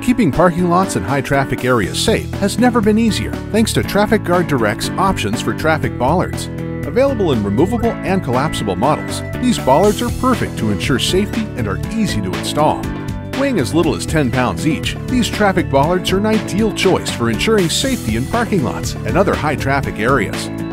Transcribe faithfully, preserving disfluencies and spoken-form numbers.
Keeping parking lots and high-traffic areas safe has never been easier thanks to TrafficGuard Direct's options for traffic bollards. Available in removable and collapsible models, these bollards are perfect to ensure safety and are easy to install. Weighing as little as ten pounds each, these traffic bollards are an ideal choice for ensuring safety in parking lots and other high-traffic areas.